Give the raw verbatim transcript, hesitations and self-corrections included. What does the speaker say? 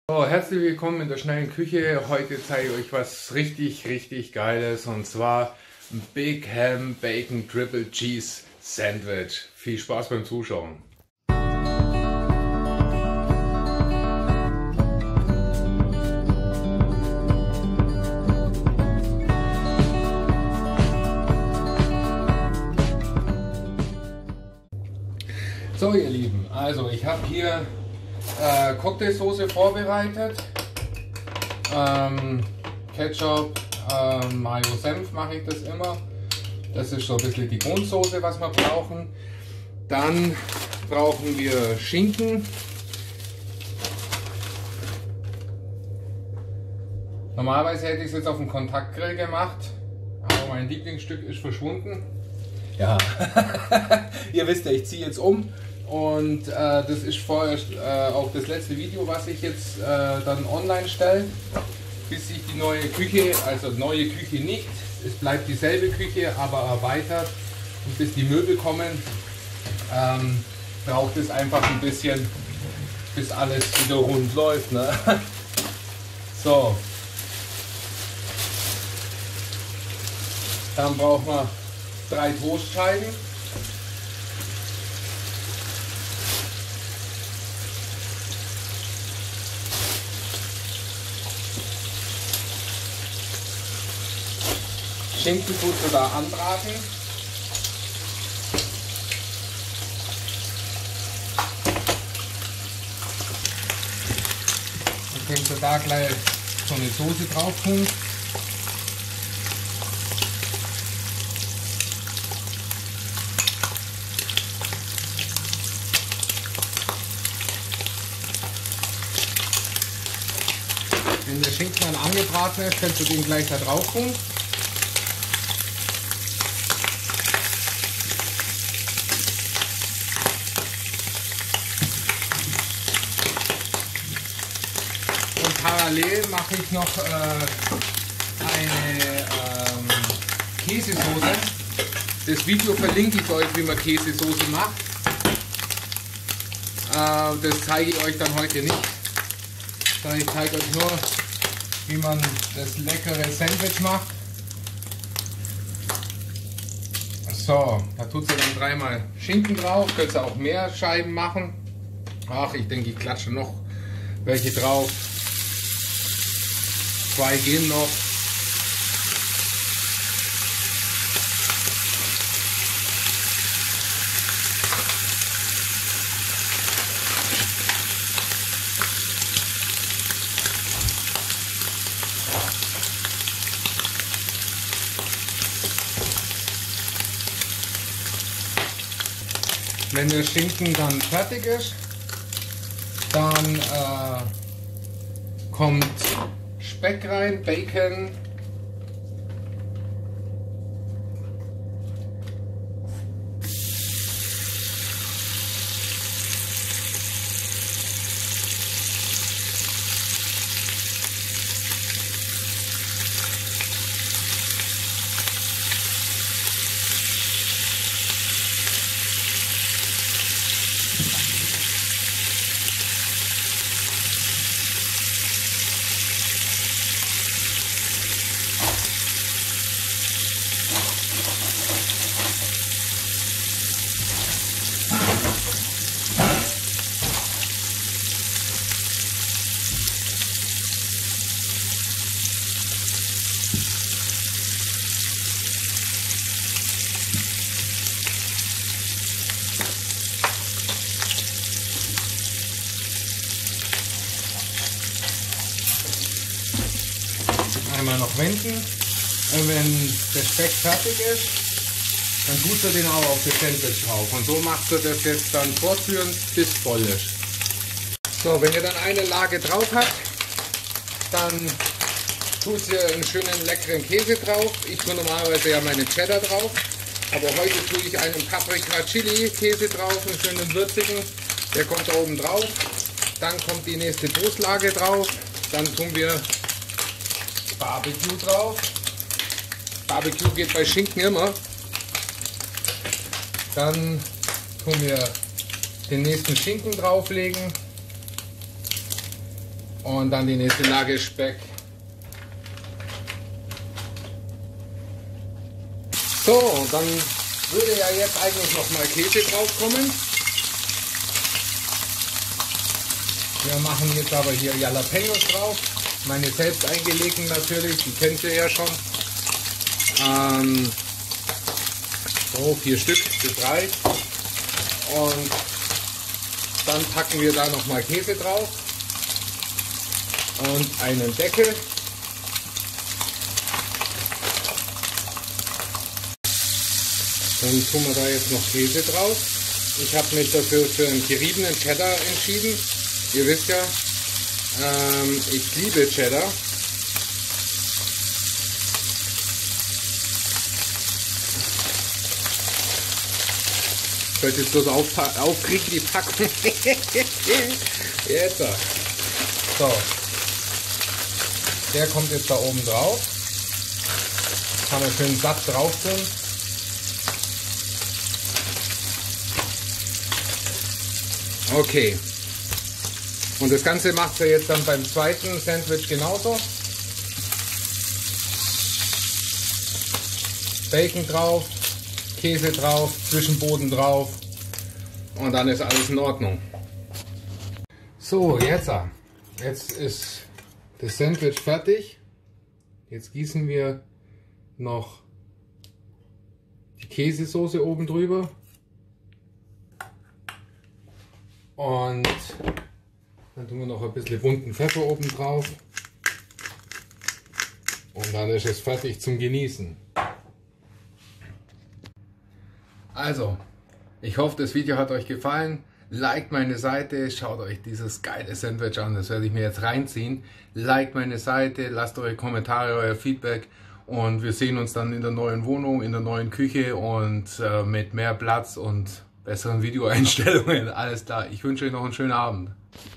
So, herzlich willkommen in der schnellen Küche. Heute zeige ich euch was richtig, richtig Geiles, und zwar ein Big Ham Bacon Triple Cheese Sandwich. Viel Spaß beim Zuschauen. So ihr Lieben, also ich habe hier äh, Cocktailsoße vorbereitet, ähm, Ketchup, äh, Mayo, Senf mache ich das immer. Das ist so ein bisschen die Grundsoße, was wir brauchen. Dann brauchen wir Schinken. Normalerweise hätte ich es jetzt auf dem Kontaktgrill gemacht, aber mein Lieblingsstück ist verschwunden. Ja, ihr wisst ja, ich ziehe jetzt um. Und äh, das ist vorerst äh, auch das letzte Video, was ich jetzt äh, dann online stelle, bis sich die neue Küche, also neue Küche nicht, es bleibt dieselbe Küche, aber erweitert, und bis die Möbel kommen, ähm, braucht es einfach ein bisschen, bis alles wieder rund läuft, ne? So, dann brauchen wir drei Toastscheiben. Schinken tut ihr da anbraten. Dann könnt ihr da gleich so eine Soße drauf tun. Wenn der Schinken dann angebraten ist, könnt ihr den gleich da drauf tun. Parallel mache ich noch äh, eine ähm, Käsesoße. Das Video verlinke ich euch, wie man Käsesoße macht. Äh, das zeige ich euch dann heute nicht. Ich zeige euch nur, wie man das leckere Sandwich macht. So, da tut ihr dann dreimal Schinken drauf. Könnt ihr auch mehr Scheiben machen. Ach, ich denke, ich klatsche noch welche drauf. Zwei gehen noch. Wenn der Schinken dann fertig ist, dann äh, kommt Speck rein, Bacon, einmal noch wenden, und wenn der Speck fertig ist, dann tut ihr den auch auf das Sandwich drauf, und so macht ihr das jetzt dann fortführend, bis voll ist. So, wenn ihr dann eine Lage drauf habt, dann tut ihr einen schönen leckeren Käse drauf. Ich tue normalerweise ja meine Cheddar drauf, aber heute tue ich einen Paprika Chili Käse drauf, einen schönen würzigen, der kommt da oben drauf. Dann kommt die nächste Toastlage drauf, dann tun wir Barbecue drauf. Barbecue geht bei Schinken immer. Dann tun wir den nächsten Schinken drauflegen Und dann die nächste Lage Speck. So, und dann würde ja jetzt eigentlich noch mal Käse drauf kommen. Wir machen jetzt aber hier Jalapenos drauf. Meine selbst eingelegten natürlich, die kennt ihr ja schon. Ähm, so, vier Stück, das reicht. Und dann packen wir da noch mal Käse drauf. Und einen Deckel. Dann tun wir da jetzt noch Käse drauf. Ich habe mich dafür für einen geriebenen Cheddar entschieden. Ihr wisst ja, ähm, ich liebe Cheddar. Ich wollte jetzt bloß aufkriegen, die Packung. Jetzt. So. Der kommt jetzt da oben drauf. Kann man schön satt drauf tun. Okay. Und das Ganze macht ihr jetzt dann beim zweiten Sandwich genauso. Bacon drauf, Käse drauf, Zwischenboden drauf und dann ist alles in Ordnung. So, jetzt, jetzt ist das Sandwich fertig. Jetzt gießen wir noch die Käsesoße oben drüber. Und dann tun wir noch ein bisschen bunten Pfeffer oben drauf. Und dann ist es fertig zum Genießen. Also, ich hoffe, das Video hat euch gefallen. Liked meine Seite, schaut euch dieses geile Sandwich an, das werde ich mir jetzt reinziehen. Liked meine Seite, lasst eure Kommentare, euer Feedback und wir sehen uns dann in der neuen Wohnung, in der neuen Küche und äh, mit mehr Platz und besseren Videoeinstellungen. Alles klar, ich wünsche euch noch einen schönen Abend.